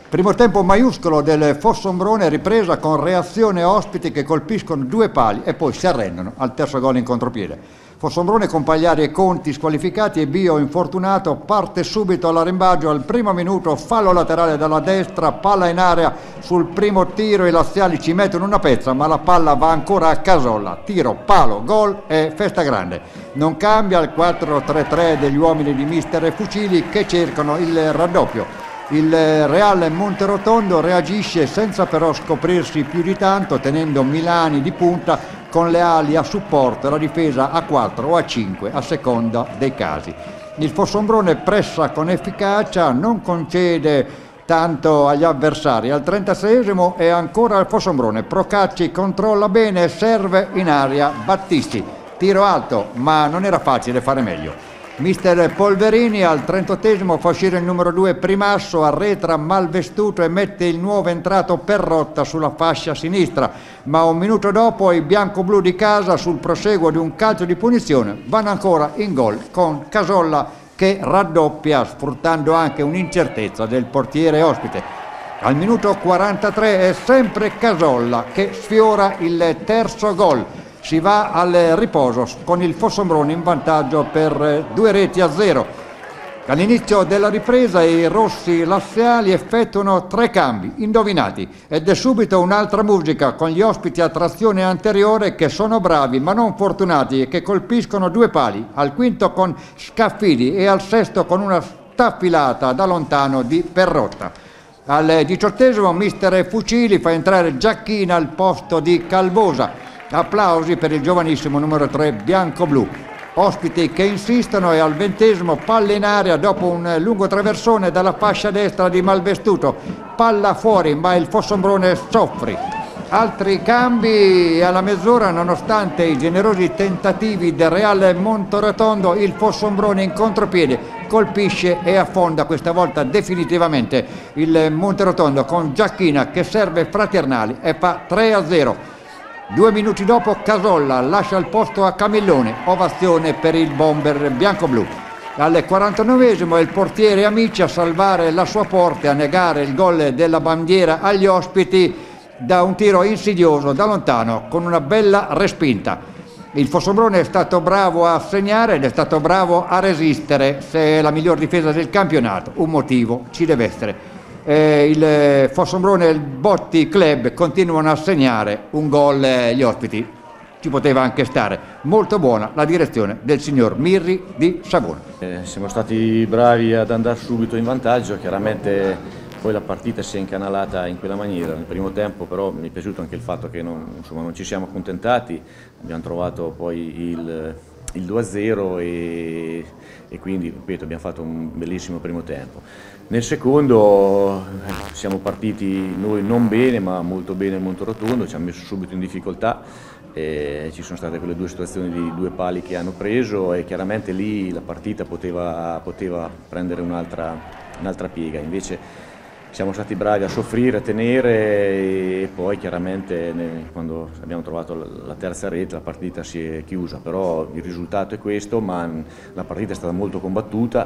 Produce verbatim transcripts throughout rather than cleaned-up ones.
Primo tempo maiuscolo del Fossombrone, ripresa con reazione ospiti che colpiscono due pali e poi si arrendono al terzo gol in contropiede. Fossombrone con Pagliari e Conti squalificati e Bio infortunato, parte subito all'arrembaggio al primo minuto, fallo laterale dalla destra, palla in area sul primo tiro, i laziali ci mettono una pezza ma la palla va ancora a Casolla, tiro, palo, gol e festa grande. Non cambia il quattro tre tre degli uomini di mister Fucili che cercano il raddoppio. Il Real Monterotondo reagisce senza però scoprirsi più di tanto, tenendo Milani di punta con le ali a supporto e la difesa a quattro o a cinque a seconda dei casi. Il Fossombrone pressa con efficacia, non concede tanto agli avversari. Al trentaseiesimo è ancora il Fossombrone, Procacci controlla bene, serve in aria Battisti, tiro alto ma non era facile fare meglio. Mister Polverini al trentottesimo fa uscire il numero due Primasso, arretra Malvestuto e mette il nuovo entrato Perrotta sulla fascia sinistra, ma un minuto dopo i bianco-blu di casa sul proseguo di un calcio di punizione vanno ancora in gol con Casolla che raddoppia sfruttando anche un'incertezza del portiere ospite. Al minuto quarantatré è sempre Casolla che sfiora il terzo gol. Si va al riposo con il Fossombrone in vantaggio per due reti a zero. All'inizio della ripresa i rossi laziali effettuano tre cambi indovinati ed è subito un'altra musica con gli ospiti a trazione anteriore che sono bravi ma non fortunati e che colpiscono due pali, al quinto con Scaffidi e al sesto con una staffilata da lontano di Perrotta. Al diciottesimo mister Fucili fa entrare Giacchina al posto di Calvosa. Applausi per il giovanissimo numero tre bianco-blu. Ospiti che insistono e al ventesimo palla in aria dopo un lungo traversone dalla fascia destra di Malvestuto. Palla fuori ma il Fossombrone soffre. Altri cambi alla mezz'ora nonostante i generosi tentativi del Real Monterotondo, il Fossombrone in contropiede colpisce e affonda questa volta definitivamente il Monterotondo con Giacchina che serve Fraternali e fa tre a zero. Due minuti dopo Casolla lascia il posto a Camillone, ovazione per il bomber bianco-blu. Al quarantanovesimo è il portiere Amici a salvare la sua porta e a negare il gol della bandiera agli ospiti da un tiro insidioso da lontano con una bella respinta. Il Fossombrone è stato bravo a segnare ed è stato bravo a resistere, se è la miglior difesa del campionato, un motivo ci deve essere. Eh, il Fossombrone e il Botti Club continuano a segnare un gol eh, gli ospiti, ci poteva anche stare. Molto buona la direzione del signor Mirri di Savona. Eh, siamo stati bravi ad andare subito in vantaggio, chiaramente poi la partita si è incanalata in quella maniera. Nel primo tempo però mi è piaciuto anche il fatto che non, insomma, non ci siamo accontentati, abbiamo trovato poi il, il due a zero e, e quindi ripeto, abbiamo fatto un bellissimo primo tempo. Nel secondo eh, siamo partiti noi non bene ma molto bene il Monterotondo, ci ha messo subito in difficoltà, eh, ci sono state quelle due situazioni di due pali che hanno preso e chiaramente lì la partita poteva, poteva prendere un'altra un'altra piega, invece siamo stati bravi a soffrire, a tenere e poi chiaramente quando abbiamo trovato la terza rete la partita si è chiusa, però il risultato è questo, ma la partita è stata molto combattuta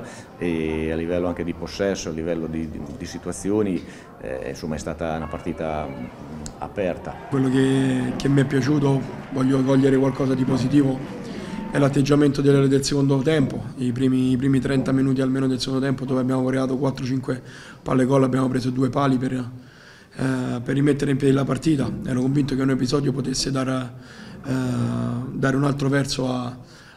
e a livello anche di possesso, a livello di, di, di situazioni, eh, insomma è stata una partita aperta. Quello che, che mi è piaciuto, voglio cogliere qualcosa di positivo, è l'atteggiamento del, del secondo tempo, i primi, i primi trenta minuti almeno del secondo tempo dove abbiamo creato quattro cinque palle gol, abbiamo preso due pali per, eh, per rimettere in piedi la partita. Ero convinto che un episodio potesse dare, eh, dare un altro verso a,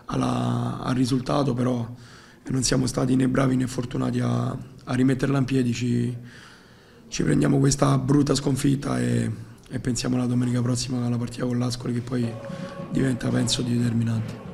alla, al risultato, però non siamo stati né bravi né fortunati a, a rimetterla in piedi, ci, ci prendiamo questa brutta sconfitta e, e pensiamo alla domenica prossima alla partita con l'Ascoli che poi diventa penso determinante.